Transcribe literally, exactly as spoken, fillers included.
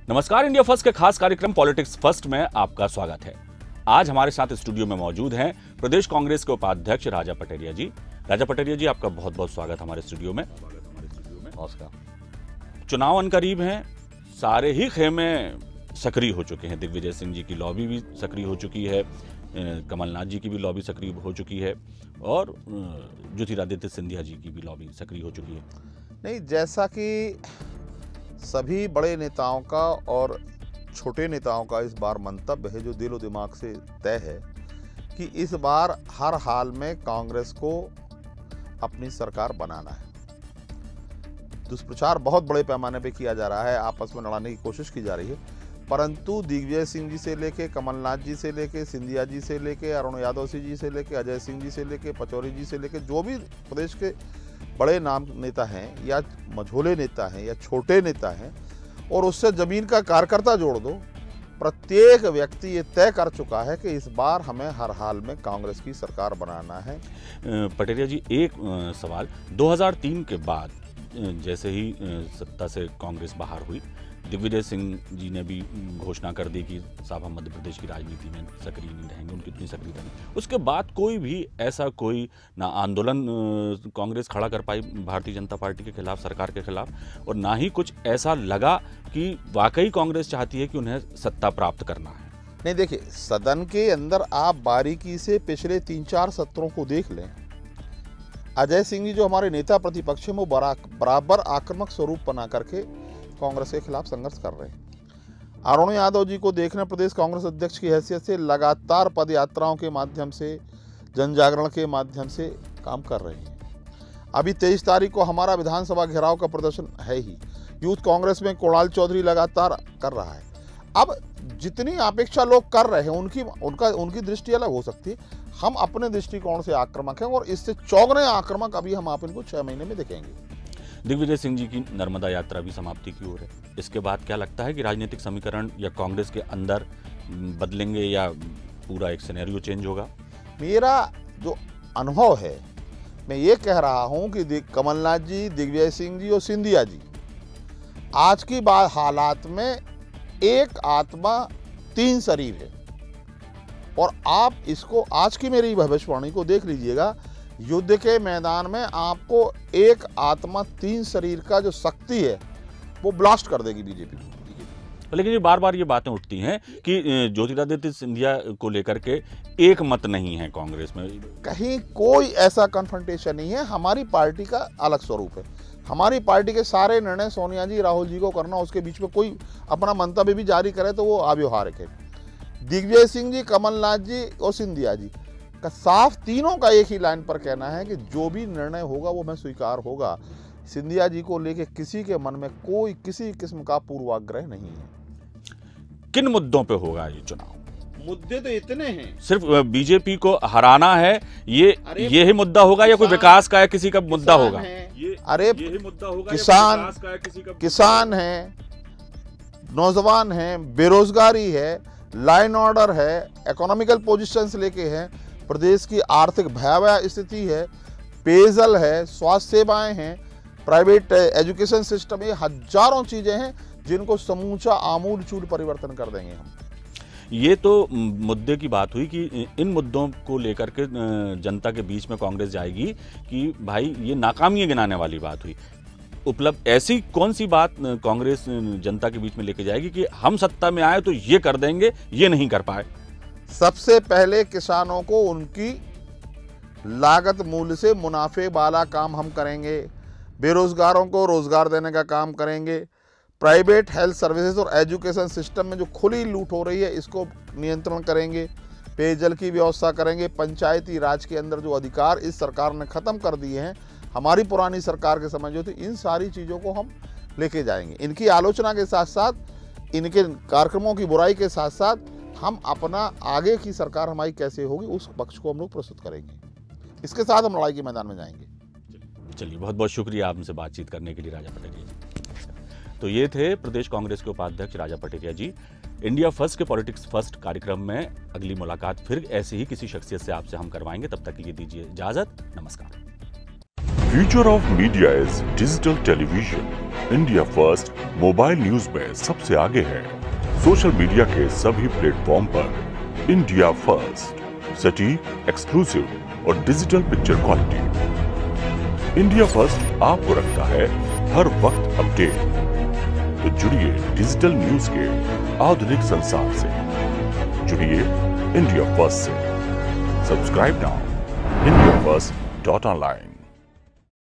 नमस्कार, India first के खास कार्यक्रम पॉलिटिक्स फर्स्ट में आपका स्वागत है। आज हमारे साथ स्टूडियो में मौजूद हैं प्रदेश कांग्रेस के उपाध्यक्ष राजा पटेरिया जी। राजा पटेरिया जी, आपका बहुत बहुत स्वागत हमारे स्टूडियो में। नमस्कार। चुनाव करीब हैं, सारे ही खेमे सक्रिय हो चुके हैं। दिग्विजय सिंह जी की लॉबी भी सक्रिय हो चुकी है, कमलनाथ जी की भी लॉबी सक्रिय हो चुकी है और ज्योतिरादित्य सिंधिया जी की भी लॉबी सक्रिय हो चुकी है। नहीं, जैसा कि सभी बड़े नेताओं का और छोटे नेताओं का इस बार मंतव्य है, जो दिलो दिमाग से तय है कि इस बार हर हाल में कांग्रेस को अपनी सरकार बनाना है। दुष्प्रचार बहुत बड़े पैमाने पे किया जा रहा है, आपस में लड़ाने की कोशिश की जा रही है, परंतु दिग्विजय सिंह जी से लेके, कमलनाथ जी से लेके, सिंधिया जी से लेके, अरुण यादव जी से लेके, अजय सिंह जी से लेके, पचौरी जी से लेके, जो भी प्रदेश के बड़े नाम नेता हैं या मझोले नेता हैं या छोटे नेता हैं, और उससे जमीन का कार्यकर्ता जोड़ दो, प्रत्येक व्यक्ति ये तय कर चुका है कि इस बार हमें हर हाल में कांग्रेस की सरकार बनाना है। पटेरिया जी, एक सवाल, दो हज़ार तीन के बाद जैसे ही सत्ता से कांग्रेस बाहर हुई, दिग्विजय सिंह जी ने भी घोषणा कर दी कि साहब हम मध्य प्रदेश की राजनीति में सक्रिय नहीं रहेंगे, उनकी इतनी सक्रिय रहेंगे। उसके बाद कोई भी ऐसा कोई ना आंदोलन कांग्रेस खड़ा कर पाई भारतीय जनता पार्टी के खिलाफ, सरकार के खिलाफ, और ना ही कुछ ऐसा लगा कि वाकई कांग्रेस चाहती है कि उन्हें सत्ता प्राप्त करना है। नहीं, देखिए, सदन के अंदर आप बारीकी से पिछले तीन चार सत्रों को देख लें, अजय सिंह जी जो हमारे नेता प्रतिपक्ष हैं, वो बराबर आक्रामक स्वरूप बना करके कांग्रेस के खिलाफ संघर्ष कर रहे हैं। अरुण यादव जी को देखने प्रदेश कांग्रेस अध्यक्ष की हैसियत से लगातार पद यात्राओं के माध्यम से, जन जागरण के माध्यम से काम कर रहे हैं। अभी तेईस तारीख को हमारा विधानसभा घेराव का प्रदर्शन है ही। यूथ कांग्रेस में कोणाल चौधरी लगातार कर रहा है। अब जितनी अपेक्षा लोग कर रहे हैं, उनकी उनका उनकी दृष्टि अलग हो सकती है। हम अपने दृष्टिकोण से आक्रामक हैं और इससे चौगुने आक्रामक अभी हम आप इनको छह महीने में देखेंगे। दिग्विजय सिंह जी की नर्मदा यात्रा भी समाप्ति की ओर है। इसके बाद क्या लगता है कि राजनीतिक समीकरण या कांग्रेस के अंदर बदलेंगे या पूरा एक सिनेरियो चेंज होगा? मेरा जो अनुभव है, मैं ये कह रहा हूं कि कमलनाथ जी, दिग्विजय सिंह जी और सिंधिया जी आज की बात हालात में एक आत्मा तीन शरीर है। और आप इसको आज की मेरी भविष्यवाणी को देख लीजिएगा, युद्ध के मैदान में आपको एक आत्मा तीन शरीर का जो शक्ति है वो ब्लास्ट कर देगी बीजेपी को। लेकिन ये बार बार ये बातें उठती हैं कि ज्योतिरादित्य सिंधिया को लेकर के एक मत नहीं है कांग्रेस में। कहीं कोई ऐसा कन्फ्रंटेशन नहीं है। हमारी पार्टी का अलग स्वरूप है। हमारी पार्टी के सारे निर्णय सोनिया जी, राहुल जी को करना, उसके बीच में कोई अपना मंतव्य भी जारी करे तो वो अव्यवहारिक है। दिग्विजय सिंह जी, कमलनाथ जी और सिंधिया जी का साफ तीनों का एक ही लाइन पर कहना है कि जो भी निर्णय होगा वो मैं स्वीकार होगा। सिंधिया जी को लेके किसी के मन में कोई किसी किस्म का पूर्वाग्रह नहीं है। किन मुद्दों पे होगा ये चुनाव? मुद्दे तो इतने हैं। सिर्फ बीजेपी को हराना है, ये ये ही मुद्दा होगा या कोई विकास का है, किसी का मुद्दा होगा? ये अरे यही मुद्दा होगा। किसान का है, किसी का किसान है, नौजवान है, बेरोजगारी है, लाइन ऑर्डर है, इकोनॉमिकल पोजीशन से लेके है, प्रदेश की आर्थिक भयावह स्थिति है, पेयजल है, स्वास्थ्य सेवाएं हैं, प्राइवेट एजुकेशन सिस्टम, ये हजारों चीजें हैं जिनको समूचा आमूल चूल परिवर्तन कर देंगे हम। ये तो मुद्दे की बात हुई कि इन मुद्दों को लेकर के जनता के बीच में कांग्रेस जाएगी कि भाई ये नाकामी गिनाने वाली बात हुई। उपलब्ध ऐसी कौन सी बात कांग्रेस जनता के बीच में लेके जाएगी कि हम सत्ता में आए तो ये कर देंगे, ये नहीं कर पाए? सबसे पहले किसानों को उनकी लागत मूल्य से मुनाफे वाला काम हम करेंगे। बेरोजगारों को रोजगार देने का काम करेंगे। प्राइवेट हेल्थ सर्विसेज और एजुकेशन सिस्टम में जो खुली लूट हो रही है, इसको नियंत्रण करेंगे। पेयजल की व्यवस्था करेंगे। पंचायती राज के अंदर जो अधिकार इस सरकार ने ख़त्म कर दिए हैं, हमारी पुरानी सरकार के समय जो थी, इन सारी चीज़ों को हम लेके जाएंगे। इनकी आलोचना के साथ साथ, इनके कार्यक्रमों की बुराई के साथ साथ हम अपना आगे की सरकार हमारी कैसे होगी उस पक्ष को हम लोग प्रस्तुत करेंगे। इसके साथ हम लड़ाई के मैदान में जाएंगे। चलिए, बहुत बहुत शुक्रिया आपसे बातचीत करने के लिए राजा पटेरिया जी। तो ये थे प्रदेश कांग्रेस के उपाध्यक्ष राजा पटेरिया जी। इंडिया फर्स्ट के पॉलिटिक्स फर्स्ट कार्यक्रम में अगली मुलाकात फिर ऐसे ही किसी शख्सियत से आपसे हम करवाएंगे। तब तक के लिए दीजिए इजाजत। नमस्कार। Future of media is digital television. India first mobile news में सबसे आगे है। सोशल मीडिया के सभी प्लेटफॉर्म पर इंडिया फर्स्ट, सटीक, एक्सक्लूसिव और digital picture quality. India first आपको रखता है हर वक्त अपडेट। तो जुड़िए डिजिटल न्यूज के आधुनिक संसार से, जुड़िए इंडिया फर्स्ट से। Subscribe now India first dot online.